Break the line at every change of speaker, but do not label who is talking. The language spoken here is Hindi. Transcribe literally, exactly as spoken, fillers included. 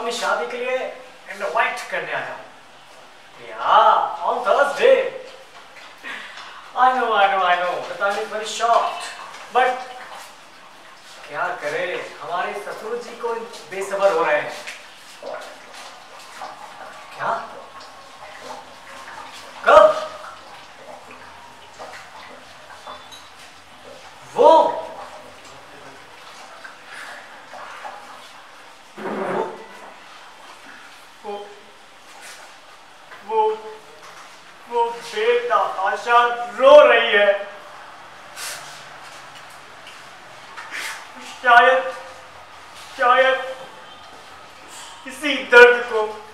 अपनी शादी के लिए इनवाइट करने आया हूँ। Yeah, on Thursday. I know, I know, I know. The time is very short. But क्या करे, हमारे ससुर जी को बेसब्र हो रहे हैं। क्या? कब? वो वो वो वो बेटा आशा रो रही है। शायद शायद इसी दर्द को